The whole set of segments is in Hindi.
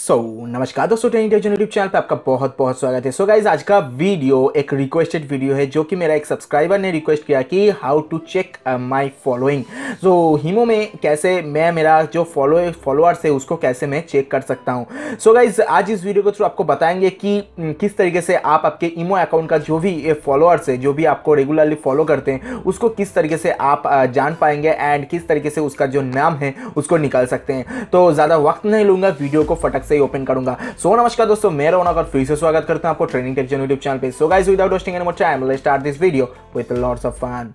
नमस्कार दोस्तों, ट्रेनिंग टेक्शन यूट्यूब चैनल पे आपका बहुत बहुत स्वागत है। सो गाइज, आज का वीडियो एक रिक्वेस्टेड वीडियो है जो कि मेरा एक सब्सक्राइबर ने रिक्वेस्ट किया कि how to check my following. So हीमो में कैसे मैं मेरा जो फॉलोअर्स है उसको कैसे मैं चेक कर सकता हूँ। सो गाइज, आज इस वीडियो के थ्रू आपको बताएंगे कि किस तरीके से आप आपके ईमो अकाउंट का जो भी फॉलोअर्स है, जो भी आपको रेगुलरली फॉलो करते हैं, उसको किस तरीके से आप जान पाएंगे एंड किस तरीके से उसका जो नाम है उसको निकाल सकते हैं। तो ज़्यादा वक्त नहीं लूँगा, वीडियो को फटक से ही ओपन करूंगा। सो नमस्कार दोस्तों, मैं रौनक और फिर से स्वागत करता हूं आपको ट्रेनिंग टेक्शन यूट्यूब चैनल पे। So guys, without wasting any more time, let's start this video with lots of fun.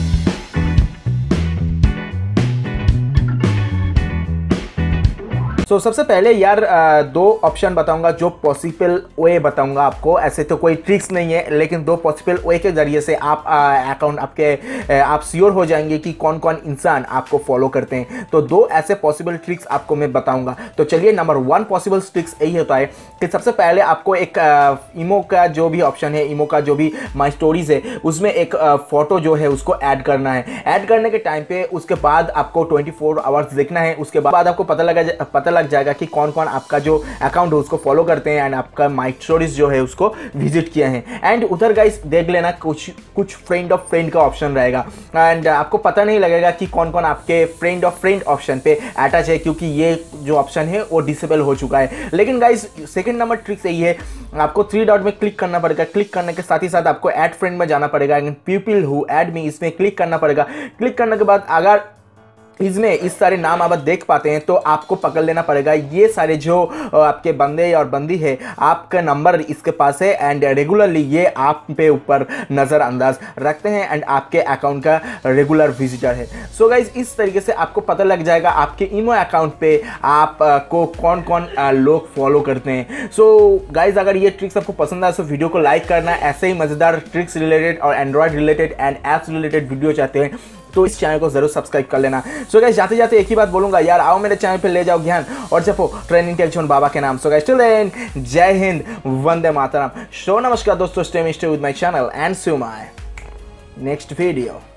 सबसे पहले यार दो ऑप्शन बताऊंगा, जो पॉसिबल वे बताऊंगा आपको। ऐसे तो कोई ट्रिक्स नहीं है, लेकिन दो पॉसिबल वे के जरिए से आप अकाउंट आप श्योर हो जाएंगे कि कौन कौन इंसान आपको फॉलो करते हैं। तो दो ऐसे पॉसिबल ट्रिक्स आपको मैं बताऊंगा। तो चलिए, नंबर वन पॉसिबल ट्रिक्स यही होता है कि सबसे पहले आपको एक ईमो का जो भी ऑप्शन है, ईमो का जो भी माई स्टोरीज है, उसमें एक फोटो जो है उसको ऐड करना है। ऐड करने के टाइम पे उसके बाद आपको 24 आवर्स देखना है। उसके बाद आपको पता लग जाएगा कि कौन कौन आपका जो अकाउंट है उसको फॉलो करते हैं एंड आपका माई स्टोरीज जो है उसको विजिट किया है। एंड उधर गाइस देख लेना, कुछ फ्रेंड ऑफ फ्रेंड का ऑप्शन रहेगा एंड आपको पता नहीं लगेगा कि कौन कौन आपके फ्रेंड ऑफ फ्रेंड ऑप्शन पे अटैच है, क्योंकि ये जो ऑप्शन है वो डिसेबल हो चुका है। लेकिन गाइस, सेकंड नंबर ट्रिक यही है, आपको 3 डॉट में क्लिक करना पड़ेगा। क्लिक करने के साथ ही साथ आपको ऐड फ्रेंड में जाना पड़ेगा, पीपल हु ऐड मी, इसमें क्लिक करना पड़ेगा। क्लिक करने के बाद अगर इसमें इस सारे नाम आप देख पाते हैं तो आपको पकड़ लेना पड़ेगा। ये सारे जो आपके बंदे और बंदी है, आपका नंबर इसके पास है एंड रेगुलरली ये आप पे ऊपर नज़रअंदाज रखते हैं एंड आपके अकाउंट का रेगुलर विजिटर है। सो गाइज, इस तरीके से आपको पता लग जाएगा आपके ईमो अकाउंट पे आपको कौन कौन लोग फॉलो करते हैं। सो गाइज, अगर ये ट्रिक्स आपको पसंद आए तो वीडियो को लाइक करना। ऐसे ही मज़ेदार ट्रिक्स रिलेटेड और Android related and apps related video चाहते हैं तो इस चैनल को जरूर सब्सक्राइब कर लेना। सो गाइस, जाते जाते एक ही बात बोलूंगा यार, आओ मेरे चैनल पे ले जाओ ज्ञान और जपो ट्रेनिंग टेक्शन बाबा के नाम। सो गाइस, टिल देन, जय हिंद, वंदे मातरम। सो नमस्कार दोस्तों, stay with my channel and see you my next video.